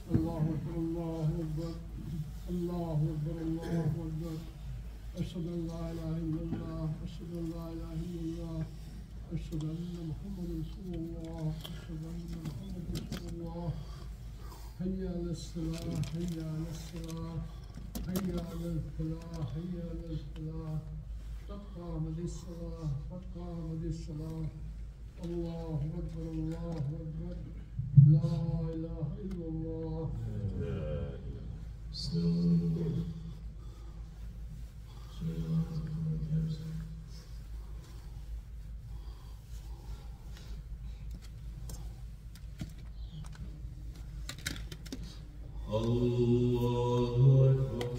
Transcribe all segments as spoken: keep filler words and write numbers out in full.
الله أكبر الله أكبر الله أكبر الله أكبر أشهد أن لا إله إلا الله أشهد أن لا إله إلا الله أشهد أن محمدا رسول الله أشهد أن محمدا رسول الله حي على الصلاة حي على الصلاة حي على الفلاح حي على الفلاح قد قامت الصلاة قد قامت الصلاة الله أكبر الله أكبر لا إله إلا الله. بسم الله الله أكبر.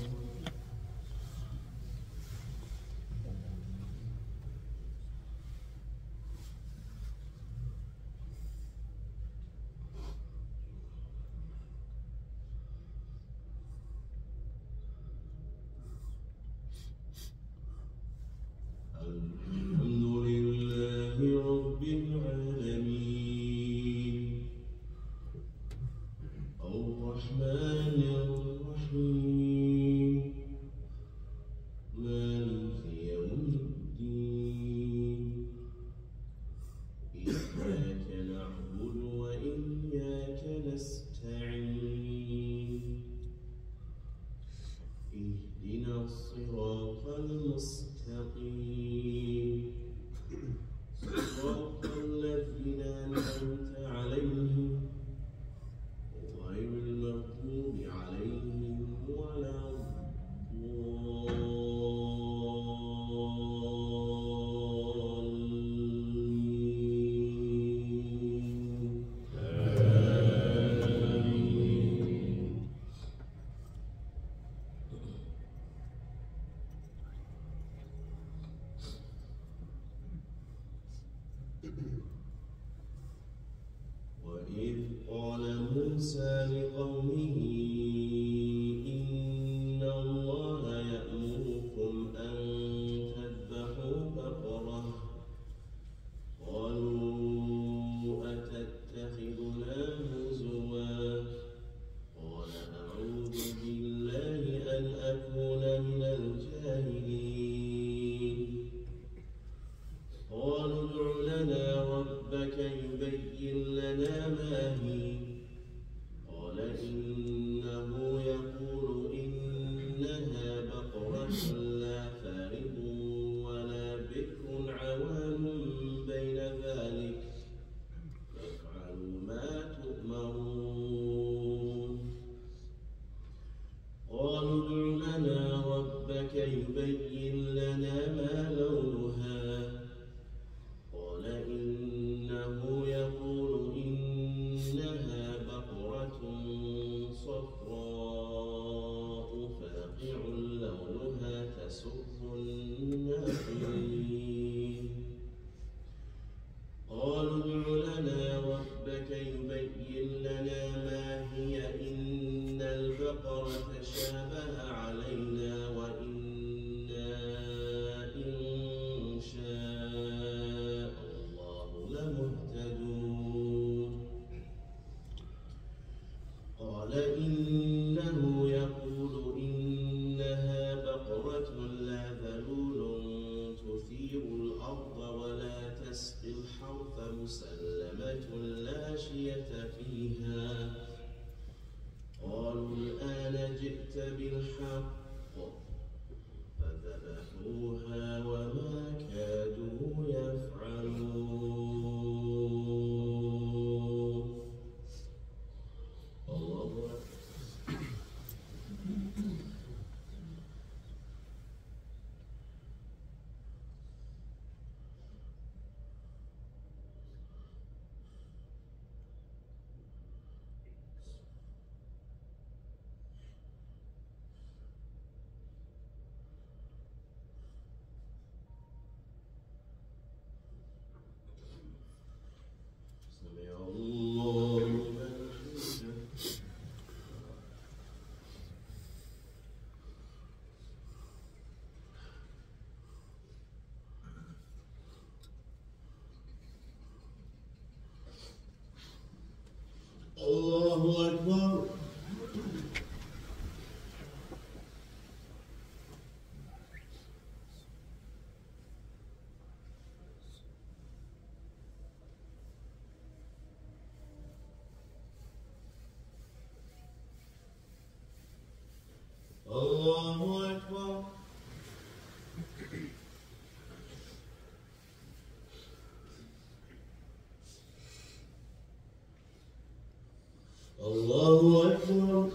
الحمد لله رب العالمين الرحمن الرحيم مالك يوم الدين إياك نعبد وإياك نستعين اهدنا الصراط المستقيم صراط الذين أنعمت عليهم غير المغضوب عليهم ولا وإذ قال موسى لقومه إن الله يأمركم أن تذبحوا بقرة قالوا أتتخذنا هزوا قال أعوذ بالله أن أكون من الجاهلين قالوا ادع لنا ربك يبين لنا ما هي قال إنه يقول إنها بقرة لا فارض ولا بكر عوان بين ذلك فافعلوا ما تؤمرون قالوا ادع لنا ربك يبين لنا ما لونها قال إنه يقول إنها بقرة صفراء فاقع لونها تسر الناظرين قالوا ادع لنا ربك يبين لنا ما هي إن البقرة تشابه علينا وإنا إن شاء الله لمهتدون قال إنه يقول إنها بقرة لا ذلول تثير الأرض ولا تسقي الحرث مسلمة لا شية فيها قالوا الآن جئت بالحق فذبحوها وما كادوا يفعلون. الله أكبر. سمع الله لمن حمده. الله أكبر. الله أكبر.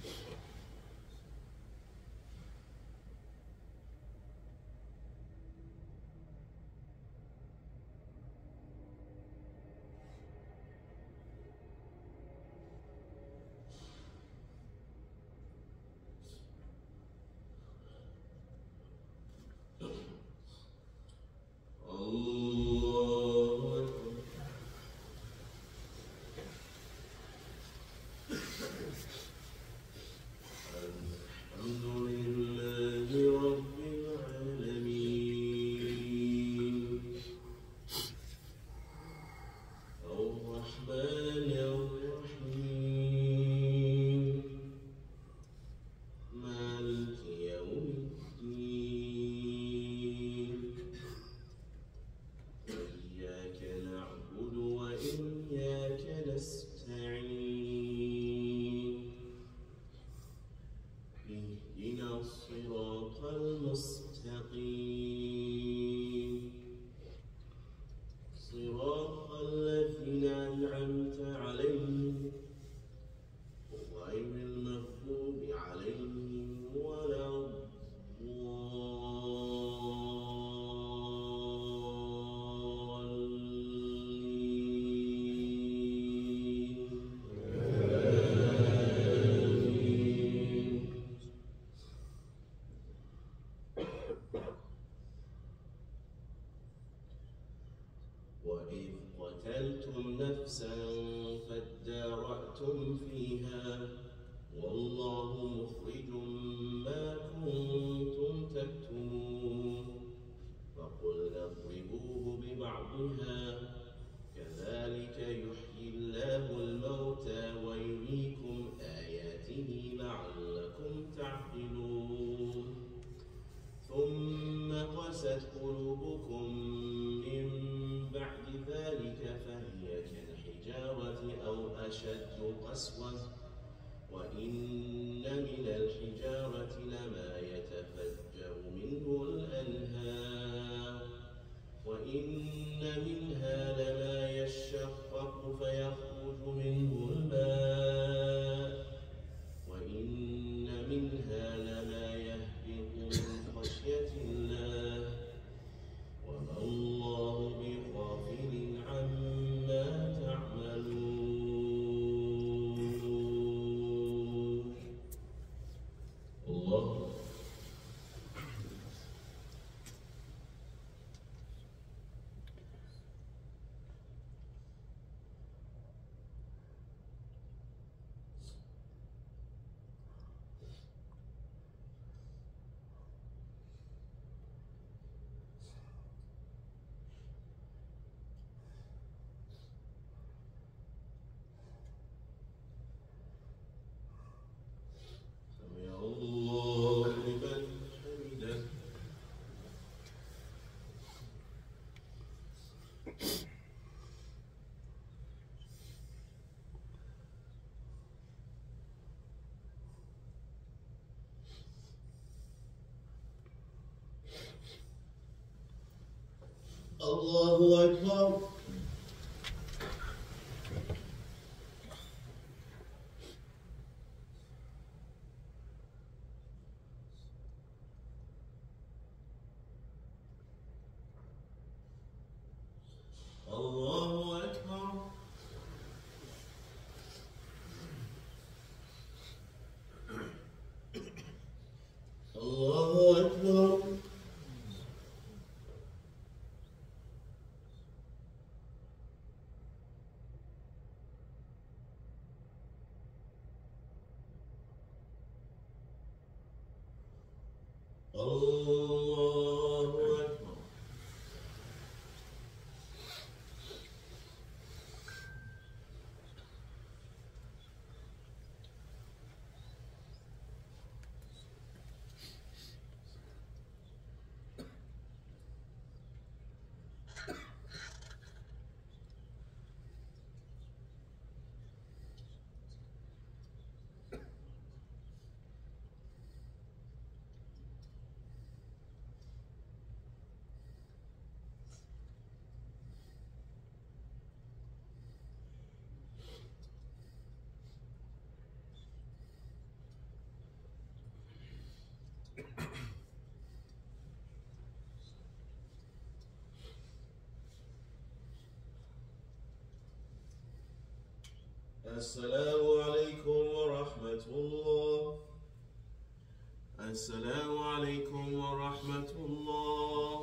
وإذ قتلتم نفسا فادارأتم فيها والله مخرج ما كنتم تكتمون فقلنا اضربوه ببعضها كذلك يحيي الله الموتى ويريكم آياته لعلكم تعقلون ثم قست قلوبكم من بعد ذلك فهي كالحجارة أو أشد قسوة وإن من الحجارة لما يتفجر منه الأنهار وإن منها لما يشقق فيخرج منه الماء وإن منها لما يهبط من خشية الله وما الله بغافل عما تعملون. الله الله أكبر. الله أكبر. الله أكبر. السلام عليكم ورحمة الله. السلام عليكم ورحمة الله.